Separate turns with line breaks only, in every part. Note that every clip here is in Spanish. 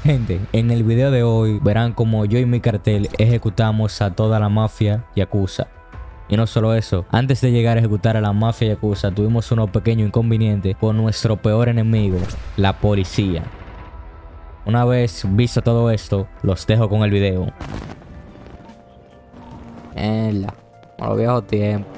Gente, en el video de hoy verán como yo y mi cartel ejecutamos a toda la mafia yakuza. Y no solo eso, antes de llegar a ejecutar a la mafia yakuza tuvimos unos pequeños inconvenientes con nuestro peor enemigo, la policía. Una vez visto todo esto, los dejo con el video. Mierda, a los viejos tiempos.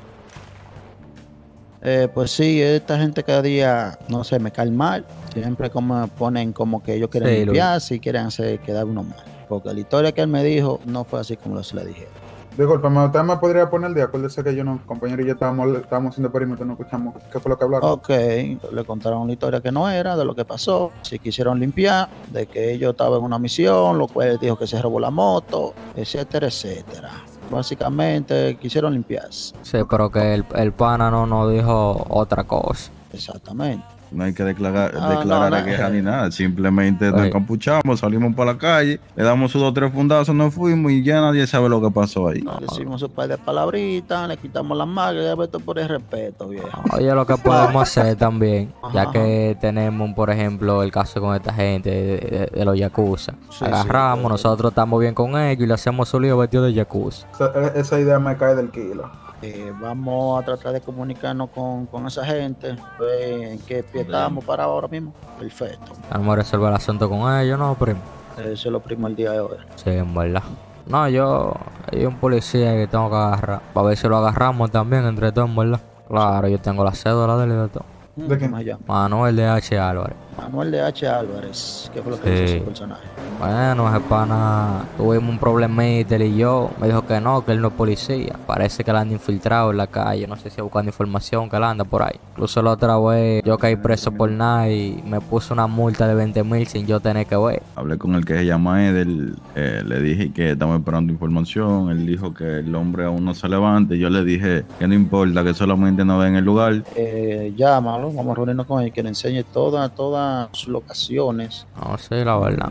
Pues sí, esta gente cada día, no sé, me cae mal. Siempre como ponen como que ellos quieren
Sí,
limpiarse y quieren hacer quedar uno mal. Porque la historia que él me dijo no fue así como se le dijeron.
Disculpa, ¿usted me podría poner el día? Acuérdese que yo no, compañero y yo estábamos haciendo perímetro, no escuchamos qué fue lo que hablaron.
Ok, le contaron una historia que no era, de lo que pasó. Si quisieron limpiar, de que ellos estaban en una misión, lo cual dijo que se robó la moto, etcétera, etcétera. Básicamente quisieron limpiarse.
Sí, pero que el pana no nos dijo otra cosa.
Exactamente.
No hay que declarar
no,
guerra ni nada. Simplemente nos encapuchamos, salimos para la calle, le damos sus 2 o 3 fundazos, nos fuimos y ya nadie sabe lo que pasó ahí.
Decimos un par de palabritas, le quitamos las marcas, ya esto por el respeto, viejo.
Oye, lo que podemos hacer también, ya que tenemos, por ejemplo, el caso con esta gente de los yakuza.
Sí,
agarramos, nosotros estamos bien con ellos y le hacemos su lío vestido de yakuza.
Esa idea me cae del kilo.
Vamos a tratar de comunicarnos con esa gente, ver en qué pie estamos para ahora mismo. Perfecto.
Vamos a resolver el asunto con ellos, ¿no, primo?
Eso es lo primo el día de hoy.
Sí, en verdad. No, hay un policía que tengo que agarrar, para ver si lo agarramos también entre todos, en verdad. Claro, yo tengo la cédula de él y de todo.
¿De quién?
Allá.
Manuel de H. Álvarez.
Manuel de H. Álvarez. ¿Qué fue lo que dice ese personaje?
Bueno, ese pana, tuvimos un problemita él y yo. Me dijo que no, que él no es policía. Parece que él anda infiltrado en la calle. No sé si buscando información, que él anda por ahí. Incluso la otra vez yo caí preso por nada y me puso una multa de 20,000 sin yo tener que ver.
Hablé con el que se llama Edel, le dije que estamos esperando información. Él dijo que el hombre aún no se levante. Yo le dije que no importa, que solamente nos ve en el lugar.
Llámalo, vamos a reunirnos con él, que le enseñe todas sus locaciones.
No sé, la verdad.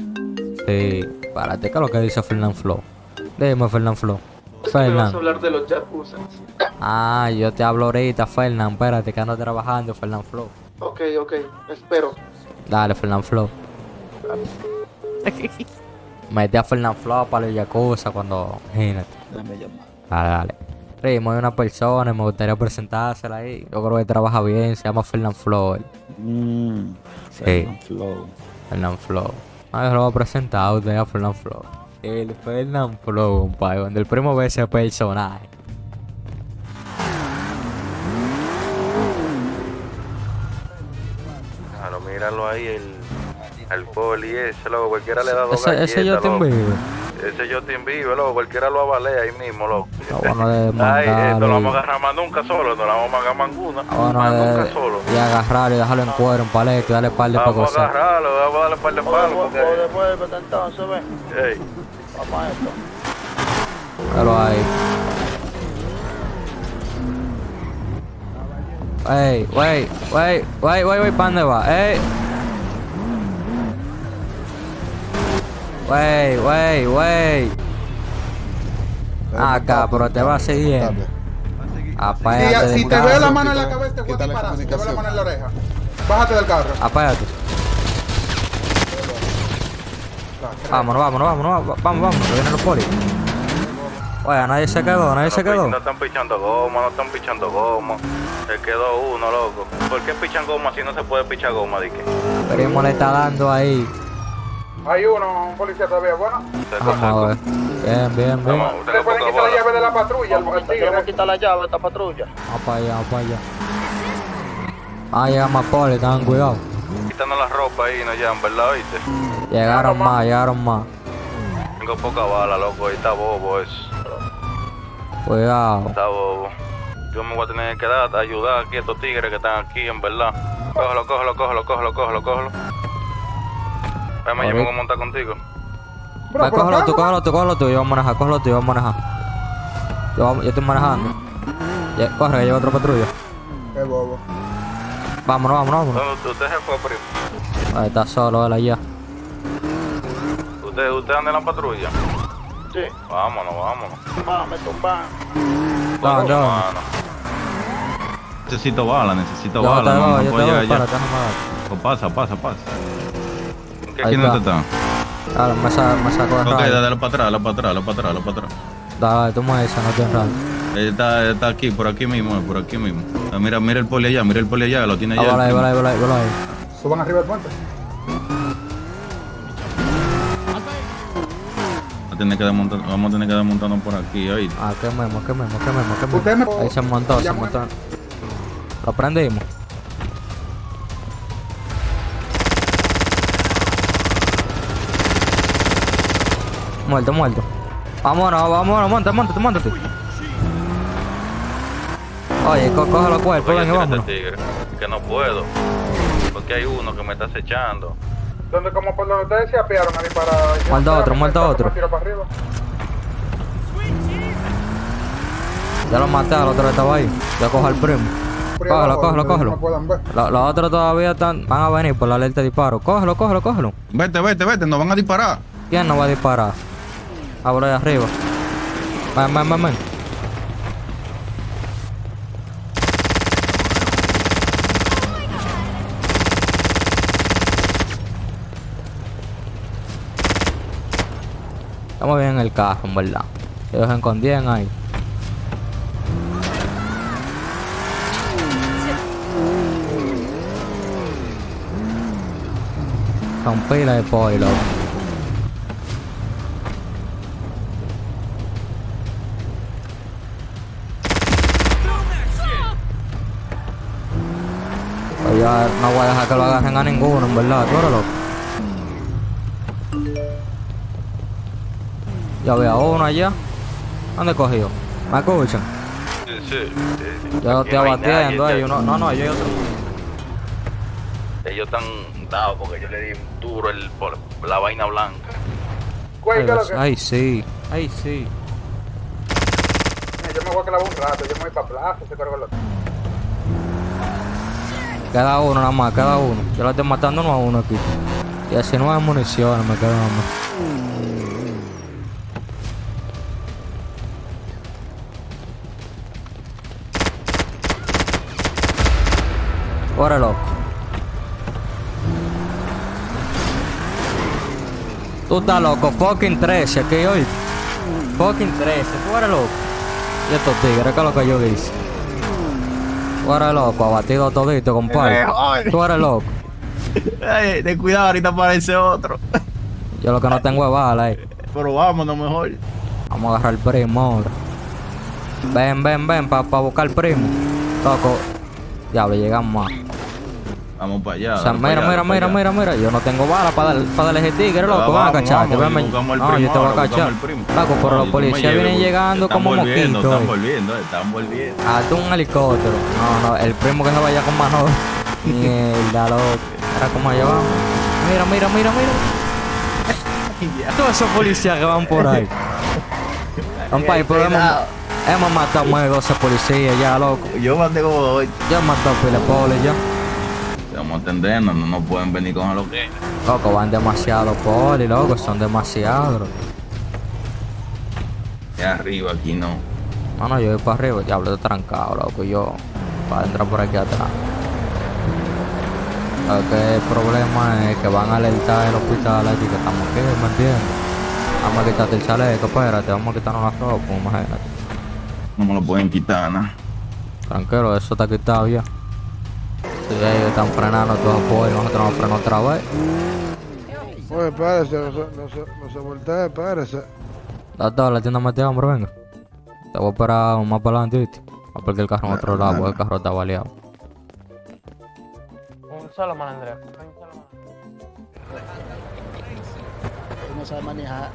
Sí, párate, ¿qué es lo que dice Fernán Flo? Dime, Fernán Flo.
Fernán. Vas a hablar de los yakuza.
Ah, yo te hablo ahorita, Fernán. Espérate, que ando trabajando, Fernán Flo.
Ok, espero.
Dale, Fernán Flo. Mete a Fernán Flo para los yakuza cuando... Imagínate.
Déjame llamar.
Dale. Primo, hay una persona y me gustaría presentársela ahí. Yo creo que trabaja bien, se llama Fernán Flo. Sí. Fernán Flo. Yo lo voy a presentar a usted a Fernán Flo. El Fernán Flo, compadre. Cuando el primo ve ese personaje.
Claro, míralo ahí, el poli ese, loco. Cualquiera le da 2 galletas,
ese yo te envío.
Ese yo te envío, loco. Cualquiera lo avalea ahí mismo, loco.
Bueno de
ay, no lo vamos a agarrar más nunca solo. No la vamos a agarrar más ninguna. Nunca solo.
Y agarrarlo y dejarlo en cuero, en paleta y darle par de
vamos a agarrarlo, vamos a darle par de palos.
Devuélvete entonces, ven.
Ey.
Vamos a esto.
Pero ahí. Wey, ¿para dónde va? Wey. Acá, pero te va siguiendo. Apágate.
Si te veo la mano en la cabeza, te voy a disparar. Si te veo la mano en la oreja, bájate del carro.
Apágate. Vámonos, que vienen los polis. Oye, nadie se quedó.
No están pichando goma. Se quedó uno, loco. ¿Por qué pichan goma si no se puede pichar goma, dique?
Primo le está dando ahí.
Hay un policía todavía, bueno.
Vamos a ver. Bien.
Ustedes pueden quitar la llave de la patrulla.
Queremos quitar la llave de esta patrulla.
Vamos para allá. Ah, llegan más polis, tengan cuidado.
Quitando la ropa ahí, no llegan, ¿verdad, oíste?
Llegaron más.
Tengo poca bala, loco, ahí está bobo eso.
Cuidado.
Está bobo. Yo me voy a tener que dar a ayudar aquí a estos tigres que están aquí, en verdad. Cógelo. Yo me voy a montar contigo.
Bro, cógelo tú, yo voy a manejar, Yo estoy manejando. Corre, que lleva otra patrulla.
Qué bobo.
Vámonos.
¿Usted se fue, primo?
Ahí está solo él allá.
¿Usted anda en la patrulla?
Sí.
Vámonos.
Me tumban.
No.
Necesito bala,
Yo te doy,
no puedo llegar
para,
ya. Pasa. ¿Qué
Ahí
aquí no
está.
te están?
Dale, me saco de
Ok,
radio.
dale para atrás, dale para atrás, dale para atrás, dale para atrás.
Dale, toma esa, no tienes radio.
Está aquí, por aquí mismo, por aquí mismo. Ah, mira el poli allá, lo tiene allá.
Vale, vale.
Suban arriba del puente.
Vamos a tener que desmontarnos por aquí, ahí.
Ah, quememos.
Usted me-
Ahí se montó. Lo prendimos. Muerto. Vámonos, montate. Oye, coge los cuerpos,
Oye,
venga,
tírate,
vámonos.
tigre, que no puedo. Porque hay uno que me está acechando.
Donde como por donde ustedes se apiaron a disparar.
Muerto otro.
Tiro para arriba.
Ya lo maté, el otro estaba ahí. Ya cojo al primo.
Por ahí abajo, donde
Cógelo.
No puedan ver.
Los otros todavía van a venir por la alerta de disparo. Cógelo.
Vete, nos van a disparar.
¿Quién no va a disparar? Ah, por ahí arriba. Ven. Estamos bien en el carro, en verdad. Ellos se escondían ahí. Son pilas de pollo, loco. Pues ya no voy a dejar que lo agarren a ninguno, en verdad, tú eres loco. Ya veo a uno allá. ¿Dónde cogió? ¿Me escuchan?
Sí.
Yo lo
Aquí
estoy
no hay nadie,
abatiendo ellos. No, yo hay otro.
Ellos están dados porque yo le di duro por la vaina blanca.
Güey, ¿qué es lo que?
Ay, sí.
Mira, yo me voy a clavar un rato. Yo me voy para plaza. Se cargo lo.
Queda uno nada más, Yo lo estoy matando uno a uno aquí. Y así no hay municiones, me quedo nada más. Ahora loco. Tú estás loco, fucking 13, aquí hoy. Fucking 13, tú eres loco. Y estos tigres, ¿qué es lo que yo hice? Tú eres loco, abatido todito, compadre. Tú eres loco.
Ay, ten cuidado, ahorita aparece otro.
Yo lo que no tengo es bala ahí.
Pero vámonos mejor.
Vamos a agarrar al primo ahora. Ven, pa' buscar al primo. Loco. Diablo, llegamos más.
Vamos para allá.
O sea,
dale para allá, dale para allá.
mira. Yo no tengo bala para darle ese tigre, loco.
Vamos,
Van a cacharte,
vamos,
ven.
buscamos al
No,
primo
yo te voy a
ahora,
cachar.
buscamos al primo.
Loco, pero
No,
los
tú
policías
me
vienen
lleves,
llegando
están
como
volviendo,
moquitos.
están volviendo.
Hazte un helicóptero. No, el primo que se vaya con mano. Mierda, loco. Ahora cómo llevamos. Mira. Todos esos policías que van por ahí. Compadre, pero hemos matado más de 12 policías ya, loco.
Yo mandé como 8.
Ya hemos matado pile polis ya.
Estamos atendiendo, no nos pueden venir con lo que.
Loco, van demasiado polis, loco. Son demasiados.
De arriba, aquí no.
No, yo voy para arriba. Diablo, estoy trancado, loco. Yo para entrar por aquí atrás. Lo que el problema es que van a alertar el hospital aquí que estamos aquí, ¿me entiendes? Vamos a quitarte el chaleco, espérate, vamos a quitarnos la ropa, imagínate.
No me lo pueden quitar, nada.
Tranquilo, eso está quitado ya. Si ellos están frenando tu apoyo, nosotros vamos a frenar otra vez.
Oye, espérese, no se voltee, espérese.
Doctor, la tienda metió, hombre, venga. Te voy a esperar más para adelante, ¿viste? A porque el carro en otro lado, porque el carro está baleado.
Un solo malandreo.
Tú no sabes manejar.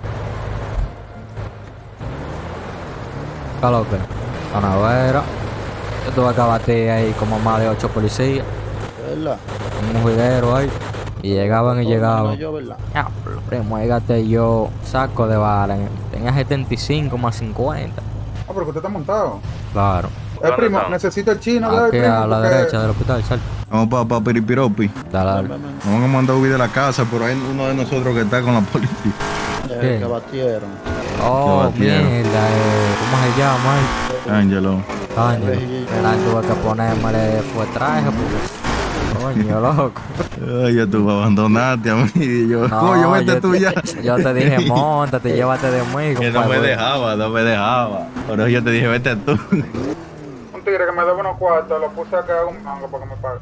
¿Qué lo que? Canavera. Yo tuve que batir ahí como más de 8 policías.
¿Verdad?
Un juguero ahí. Y llegaban.
Yo, ¿verdad?
Ya, primo, ahí gasté yo saco de balas. Tenía 75 más 50.
Ah, pero que usted está montado.
Claro.
¿Dónde
Primo,
están?
necesito el chino, ¿verdad,
Aquí
primo?
a la
Porque-
derecha del hospital, sal.
Vamos para Piripiropi.
Dale.
Nos van a mandar a huir de la casa, pero hay uno de nosotros que está con la policía.
¿Qué?
Que batieron.
Oh,
Te batieron.
mierda, ¿cómo se llama ahí?
Ángelo.
Ángel. Tuve que ponérmele fue traje porque Coño, loco.
Ay, yo tú me abandonaste a mí. Y yo, coño, vete tú ya.
Yo te dije, montate, llévate de mí.
Que no me dejaba, no me dejaba. Por eso yo te dije, vete tú.
Un tigre que me debe unos cuartos, lo puse acá a un mango para que me pague.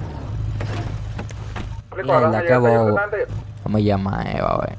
Mierda, qué bobo. No me llama Eva, wey.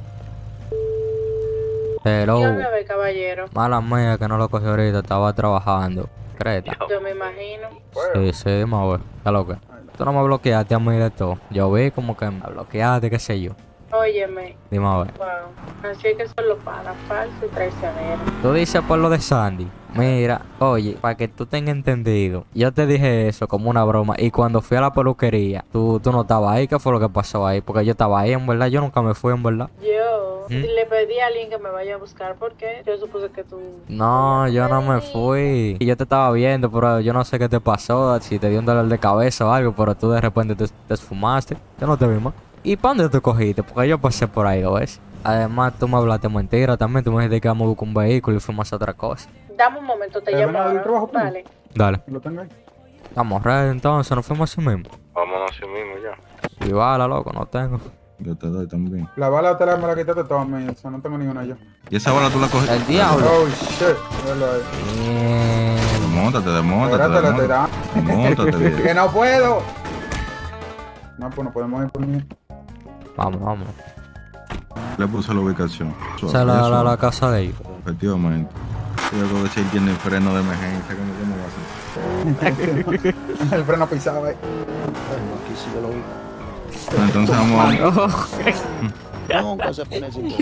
Hello.
Dígame, caballero.
Mala mía que no lo cogí ahorita, estaba trabajando. Creta.
Yo me imagino.
Sí, dime, wey. Está loca. Tú no me bloqueaste a mí de todo. Yo vi como que me bloqueaste, qué sé yo.
Óyeme.
Dime, wey.
Wow. Así es que son los panas, falsos y traicioneros.
Tú dices por lo de Sandy. Mira, oye, para que tú tengas entendido, yo te dije eso como una broma. Y cuando fui a la peluquería, tú no estabas ahí. ¿Qué fue lo que pasó ahí? Porque yo estaba ahí, en verdad. Yo nunca me fui, en verdad.
Yo le pedí a alguien que me vaya a buscar porque yo supuse que tú...
No, yo no me fui. Y yo te estaba viendo, pero yo no sé qué te pasó. Si te dio un dolor de cabeza o algo, pero tú de repente te esfumaste. Yo no te vi más. ¿Y para dónde tú cogiste? Porque yo pasé por ahí, ¿ves? Además, tú me hablaste mentira también. Tú me dijiste que íbamos a buscar un vehículo y fuimos a otra cosa.
Dame un momento, te llamo ahora. Dale.
Dale.
Lo tengo ahí.
Estamos ready entonces, nos fuimos así mismo.
Vámonos así mismo ya.
Y bala, loco, no tengo.
Yo te doy también.
La bala te la me la quitaste toda, o sea, no tengo ninguna yo.
¿Y esa bala tú la cogiste?
El diablo.
Oh, shit. Velo ahí.
Desmóntate,
Espérate, la te da.
Desmóntate, bien.
¡Que no puedo! No, pues no podemos ir por mí.
Vamos.
Le puse la ubicación.
Esa es la casa de ellos.
Efectivamente. Yo creo que si él tiene freno de emergencia, ¿cómo va a hacer?
El freno pisado ahí.
Bueno, aquí sí yo lo vi.
Entonces vamos a...
Nunca se pone sin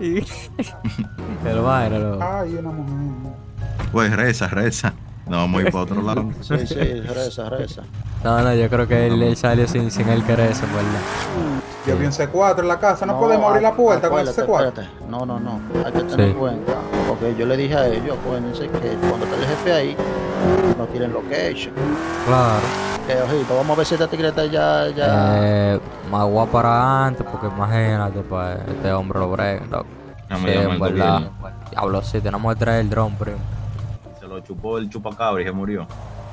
El baile, loco.
Ay, una mujer.
Pues reza. No, vamos a ir para otro lado.
Sí, reza.
No, yo creo que él salió sin él querer eso, ¿verdad?
Yo vi un C4 en la casa, no podemos abrir la puerta con ese C4.
Espérate. No. Hay que tener en cuenta. Porque yo le dije a ellos, acuérdense que cuando está el jefe ahí, no tienen location.
Claro.
Ojito, vamos a ver si esta tigreta ya...
Más guapa para antes, porque imagínate, pues, este hombre lo brega, loco.
Ya
Sí,
me llama el
en verdad.
gobierno.
Diablo, sí, tenemos que traer el dron, primo.
Se lo chupó el chupacabra y se murió.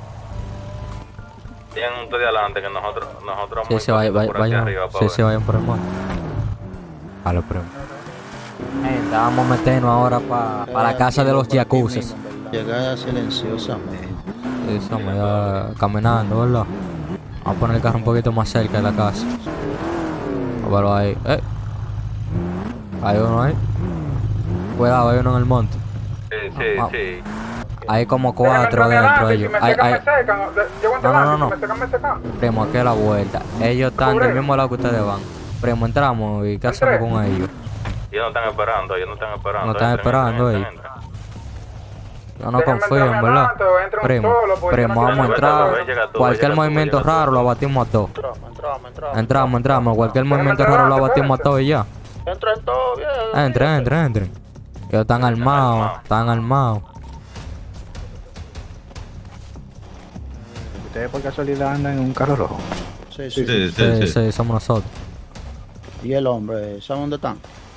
Tienen ustedes adelante que nosotros vamos
Sí,
a ir por aquí
vayan.
arriba para
Sí, vayan por el monte. A los primos. Vamos a meternos ahora para la casa de los yacuzas.
Llegar silenciosamente.
Eso, me da caminando, ¿verdad? Vamos a poner el carro un poquito más cerca de la casa. A verlo ahí. Hay uno ahí. Cuidado, hay uno en el monte.
Sí.
Hay como 4 adentro de ellos. No.
Me secan.
Primo, aquí a la vuelta. Ellos están del mismo lado que ustedes van. Primo, entramos y ¿qué hacemos con ellos?
Ellos no están esperando.
No están esperando ellos. Yo no confío, en verdad. Primo, vamos a entrar. Cualquier movimiento raro lo abatimos a todos. Entramos. Cualquier movimiento raro lo abatimos a todos y ya.
Entren todo bien.
Entren. Ellos están armados.
¿Ustedes por casualidad andan en un carro rojo?
Sí.
Somos nosotros.
¿Y el hombre? ¿Sabe dónde están?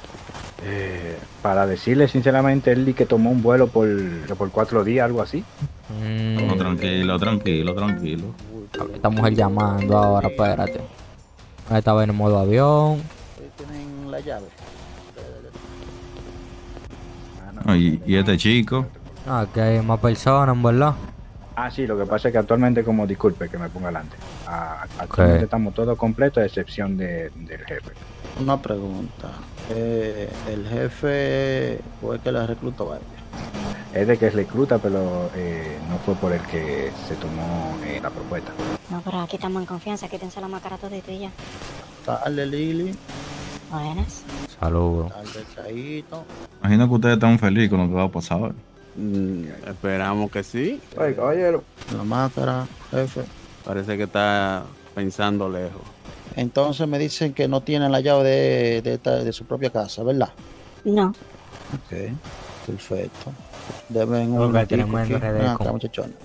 Para decirle sinceramente, él di que tomó un vuelo por 4 días, algo así.
No, tranquilo.
Esta mujer llamando ahora, espérate. Ahí estaba en modo avión.
¿Tienen la llave?
Y este chico.
Que hay más personas, ¿verdad?
Sí, lo que pasa es que actualmente, como disculpe que me ponga adelante, actualmente estamos todos completos a excepción del jefe.
Una pregunta. ¿El jefe fue el que la reclutó a ella?
Es de que recluta, pero no fue por el que se tomó la propuesta.
No, pero aquí estamos en confianza, quítense la máscara todito y ya.
Dale, Lili.
Buenas.
Saludos.
Dale, Chaito.
Imagino que ustedes están felices con lo que va a pasar.
Esperamos que sí.
Oye, caballero.
La máscara, jefe.
Parece que está pensando lejos.
Entonces me dicen que no tienen la llave de su propia casa, ¿verdad?
No.
Ok, perfecto. Deben un muchachones.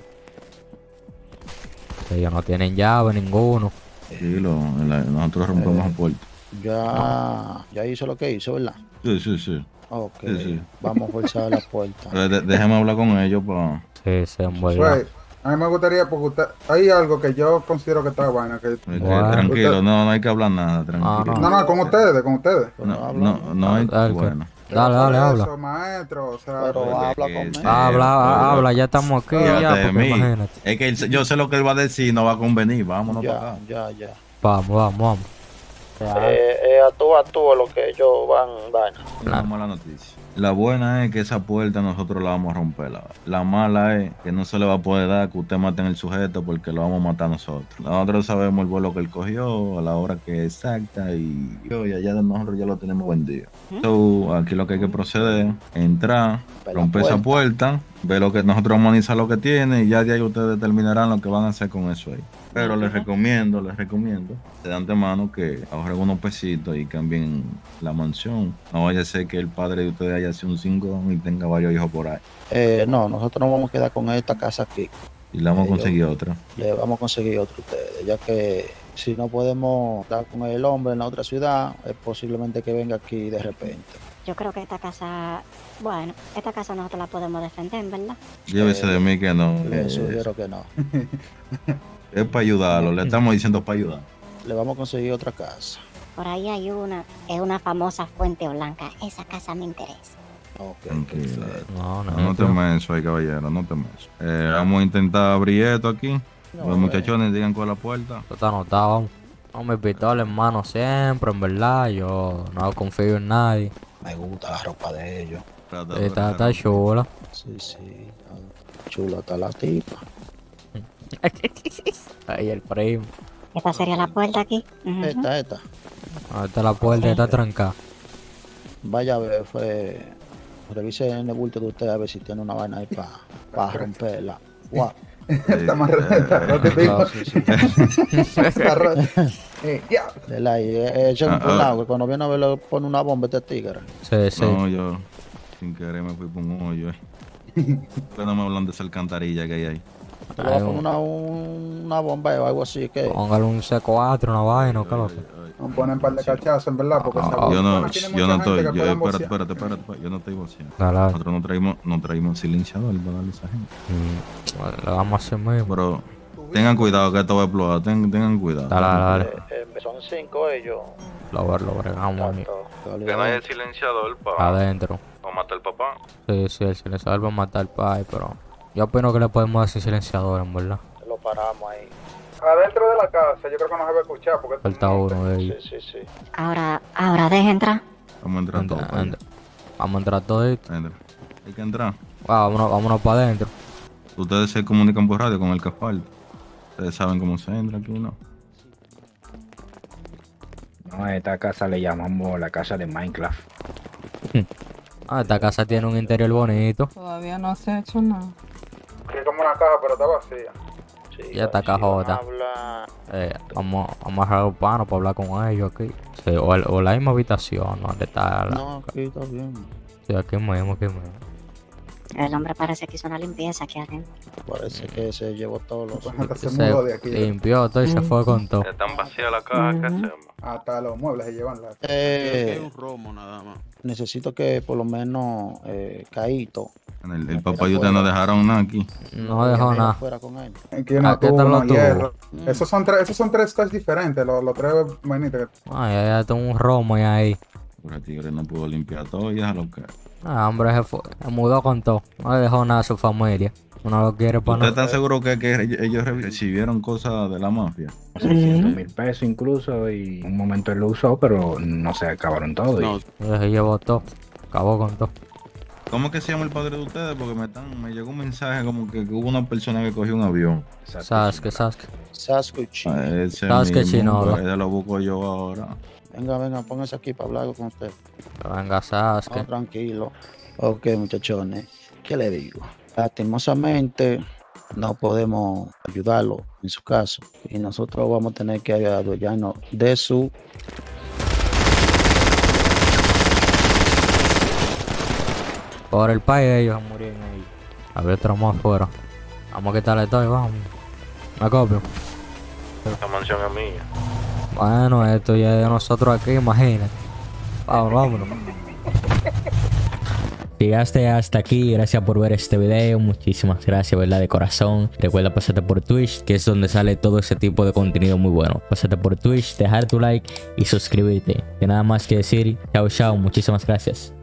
Ellos no tienen llave, ninguno.
Sí, nosotros rompemos la puerta.
Ya hizo lo que hizo, ¿verdad?
Sí.
Ok,
Sí.
vamos a forzar la puerta.
Déjame hablar con ellos para...
Sí, en verdad.
A mí me gustaría, porque hay algo que yo considero que está bueno.
Tranquilo, no hay que hablar nada, tranquilo.
No, con ustedes.
No hay, bueno.
Dale, habla.
Eso, maestro, o sea,
Pero habla conmigo.
Habla, ya estamos aquí, ya, porque imagínate.
Es que yo sé lo que él va a decir, no va a convenir, vámonos para acá.
Ya.
Vamos.
A tú lo que ellos van.
Una mala noticia. La buena es que esa puerta nosotros la vamos a romper. La mala es que no se le va a poder dar que usted mate al sujeto porque lo vamos a matar nosotros. Nosotros sabemos el vuelo que él cogió, a la hora que es exacta y allá de nosotros ya lo tenemos vendido. So, aquí lo que hay que proceder es entrar, romper esa puerta, ver lo que nosotros vamos a analizar lo que tiene y ya de ahí ustedes determinarán lo que van a hacer con eso ahí. Pero les recomiendo de antemano que ahorren unos pesitos y cambien la mansión. No vaya a ser que el padre de ustedes haya sido un 5 y tenga varios hijos por ahí.
No, nosotros nos vamos a quedar con esta casa aquí.
Y le vamos a conseguir otra.
Le vamos a conseguir otra a ustedes, ya que si no podemos dar con el hombre en la otra ciudad, es posiblemente que venga aquí de repente.
Yo creo que esta casa nosotros la podemos defender, ¿verdad?
Llévese de mí que no.
Le sugiero que no.
Es para ayudarlo, le estamos diciendo para ayudar.
Le vamos a conseguir otra casa.
Por ahí hay es una famosa fuente blanca. Esa casa me interesa.
Tranquilo. No temas eso ahí, caballero, no temas eso. Vamos a intentar abrir esto aquí. Los muchachones digan con la puerta.
Esto está anotado. No, mi pistola en mano siempre, en verdad. Yo no confío en nadie.
Me gusta la ropa de ellos.
Está chula.
Sí. Chula está la tipa.
Ahí el primo.
¿Esta sería la puerta aquí?
Esta.
Esta es la puerta, está trancada.
Vaya a ver, revise en el bulto de usted a ver si tiene una vaina ahí para romperla. Guau.
Está más rota que digo. Está rota.
Echen un agua, cuando viene a ver le pone una bomba este tigre.
Sí.
No, yo sin querer me fui por un hoyo. Pero no me hablan de esa alcantarilla que hay ahí.
Le voy a poner una bomba o algo así que.
Póngale un C4, una vaina, ¿qué lo que?
Nos ponen un par de cachazos, en verdad, porque
yo no espérate, yo no estoy voceando. Nosotros no traímos silenciador para darle a esa gente.
Lo vamos a hacer mismo.
Pero tengan cuidado que esto va a explotar, tengan cuidado.
Dale.
Son 5 ellos.
Lo bregamos.
Que no haya silenciador para
adentro.
matar al papá.
Sí, el silenciador va a matar al pai, pero yo opino que le podemos dar sin silenciador, en verdad.
Lo paramos ahí.
Adentro de la casa, yo creo que no se va a escuchar porque
falta uno de ellos.
Sí.
Ahora deja entrar.
Vamos a entrar todos.
Vamos a entrar todos.
Hay que entrar.
Vámonos para adentro.
Ustedes se comunican por radio con el que falta. Ustedes saben cómo se entra aquí, ¿no?
No, a esta casa le llamamos la casa de Minecraft.
Esta casa tiene un interior bonito.
Todavía no se ha hecho nada.
Es como una caja, pero está vacía.
Sí, ya está cajota. Vamos a agruparnos para hablar con ellos aquí. Sí, o la misma habitación, ¿no? ¿Dónde está la?
No, aquí está bien.
Sí, aquí mismo.
El hombre parece que hizo una limpieza aquí adentro.
Parece que se llevó todos los...
Se limpió todo y se fue con todo.
Están vacías la caja, ¿qué hacemos?
Hasta los muebles se llevan la...
Es un romo nada más.
Necesito que por lo menos Caíto...
El papá y usted no dejaron nada aquí.
No dejó nada.
Fuera con él.
Aquí no tuvo hierro. Esos son tres stats diferentes, los tres vainitas.
Ya tengo un romo ahí.
Pero el tigre no pudo limpiar todo y déjalo que...
Hombre, se mudó con todo. No le dejó nada a su familia. Uno lo quiere para
¿Usted está seguro que ellos recibieron cosas de la mafia?
600,000 pesos incluso, y en un momento él lo usó, pero no se acabaron todo.
No.
Se llevó todo. Acabó con todo.
¿Cómo que se llama el padre de ustedes? Porque me llegó un mensaje como que hubo una persona que cogió un avión.
Sasuke.
Sasuke
Shinoda.
Ese lo busco yo ahora.
Venga, póngase aquí para hablar con usted.
Venga, Sasuke.
Tranquilo. Ok, muchachones. ¿Qué le digo? Lastimosamente no podemos ayudarlo en su caso. Y nosotros vamos a tener que adueñarnos de su...
Por el país ellos murieron ahí. Había otro más afuera. Vamos a quitarle todo y vamos. Me copio.
Esta mansión es mía.
Bueno, esto ya es de nosotros aquí, imagínate. Vámonos. llegaste hasta aquí, gracias por ver este video. Muchísimas gracias, ¿verdad? De corazón. Recuerda pasarte por Twitch, que es donde sale todo ese tipo de contenido muy bueno. Pásate por Twitch, dejar tu like y suscribirte. Y nada más que decir, chao, chao. Muchísimas gracias.